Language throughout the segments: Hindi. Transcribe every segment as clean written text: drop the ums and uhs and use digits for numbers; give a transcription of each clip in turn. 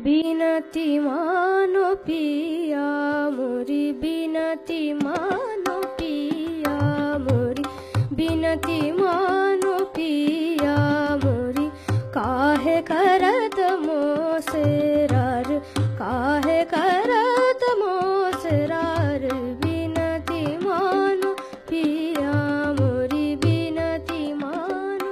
बिनती मानो पिया मोरी, बिनती मानो पिया मोरी, बिनती मानो पिया मोरी। काहे करत मोसेरार, काहे करत मोसेरार, बिनती मानो पिया मोरी, बिनती मानो।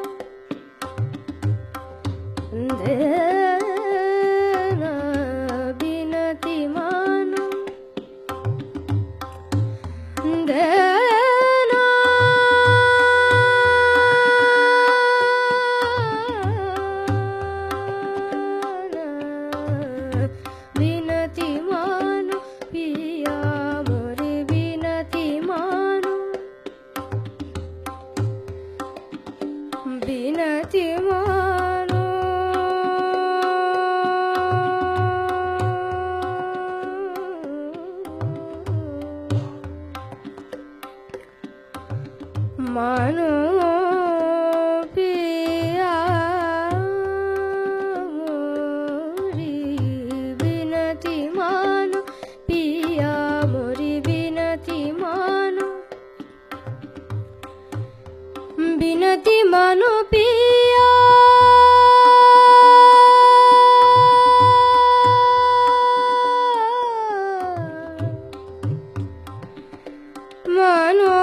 देना बिनती मानो, देना बिनती मानो पिया मोरी, बिनती मानो, बिनती मानो। मानो पिया मोरी, बिनती मानो पिया मोरी, बिनती मानो, बिनती मानो पिया मानो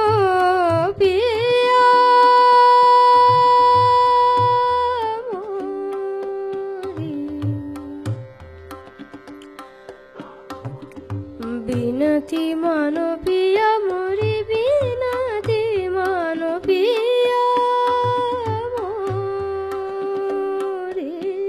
पिया मोरी, बिनती मानो पिया मोरी, बिनती मानो पिया मोरी,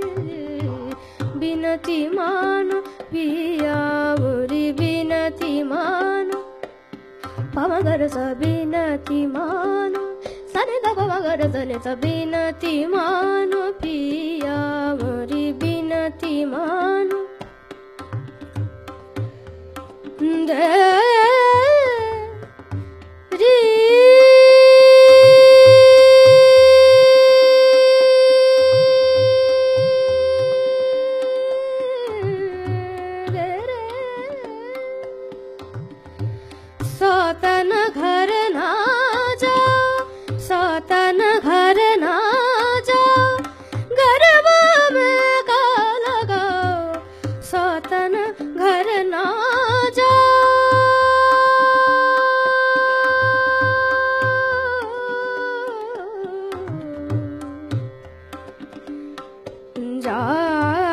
बिनती मानो पिया मोरी, बिनती मानो। पमगर स बिनती मानो, सने द पमगर सने स बिनती मानो पिया मोरी, बिनती मानो। दे री सौतन घर ना जाओ, सौतन घर ना जाओ, गरबा में का लगाओ, सौतन घर ना जाओ, जाओ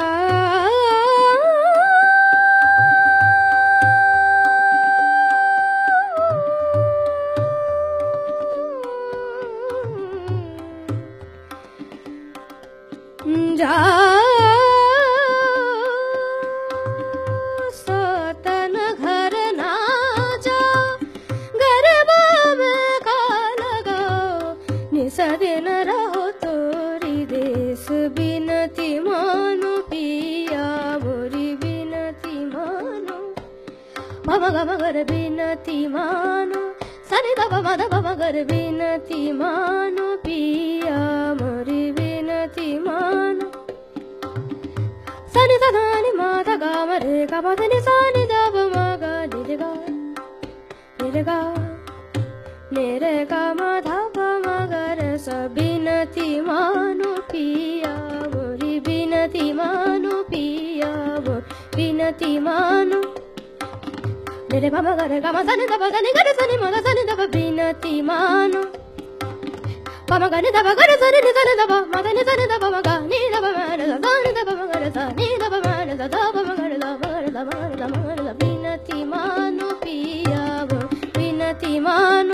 सौतन घर ना जाओ, गरबा में का लगाओ, निस दिन रहो तोरी देश, बिनती मानो पिया मोरी, बिनती मानो। पम ग मगर बिनती मानो, सनि द पम द मगर बिनती मानो पिया मोरी, बिनती मानो। सनि द धनि मा द ग म रे ग म ध नि सा नि द प म ग नि रे ग, नि रे ग, नि रे ग म ध प म ग रे स, बिनती मानो पिया मोरी, बिनती मानो पिया मोरी, बिनती मानो। नि रे प म ग रे ग म ध नि द प ग नि ग रे स नि म ग स नि द प, बिनती मानो। प म ग नि द प ग रे स नि द प म ध नि स नि द प म ग नि द प म रे स नि द प म ग रे स नि द प म रे स द प म ग रे स म रे स म रे स म रे स, बिनती मानो पिया मोरी, बिनती मानो।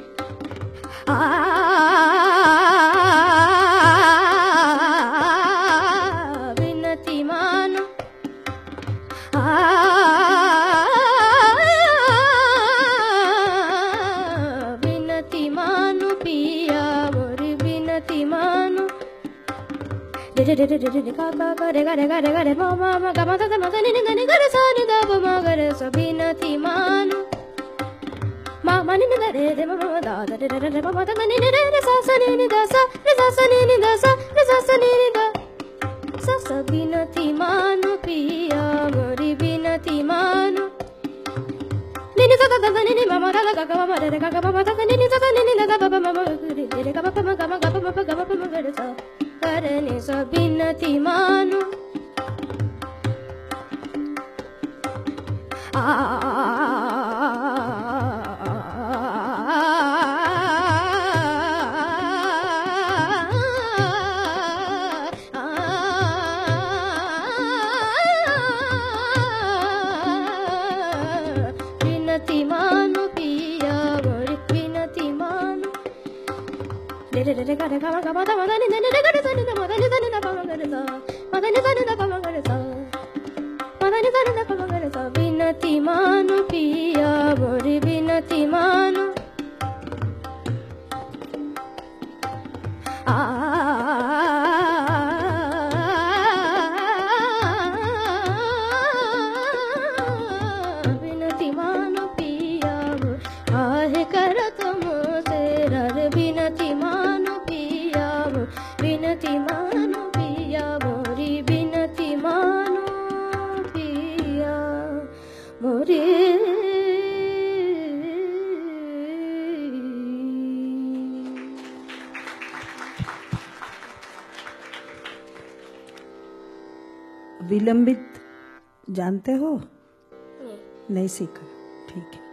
बिनती मानो, बिनती मानो पिया मोरी, बिनती मानो। रे रे रे रे रे रे गा गा गा रे गा रे गा रे गा रे म म म ग म ध ध म ध नि नि ध नि ग रे सा नि द प म ग रे स, बिनती मानो। म म नि नि द रे रे म म द द रे रे रे रे म म ध नि नि रे रे सा सा नि नि द सा रे सा सा नि नि द सा रे सा सा नि नि द सा सा, बिनती मानो बिनती मानो बिनती मानो पिया मोरी बिनती मानो रे रे रे गा रे गा मा गा मा दा मा दा नि दा नि रे गा रे दा नि दा मा दा नि दा नि दा पा मा गा रे दा मा दा नि दा नि दा पा मा गा रे दा मा दा नि दा नि दा पा मा गा रे दा बिनती मानो पिया मोरी बिनती मानो बिनती मानो पिया आहे कर तुम तेरा रे बिनती मानो पिया बिनती मानो पिया मोरी बिनती मानो पिया मोरी विलंबित जानते हो? नहीं सीखा, ठीक है।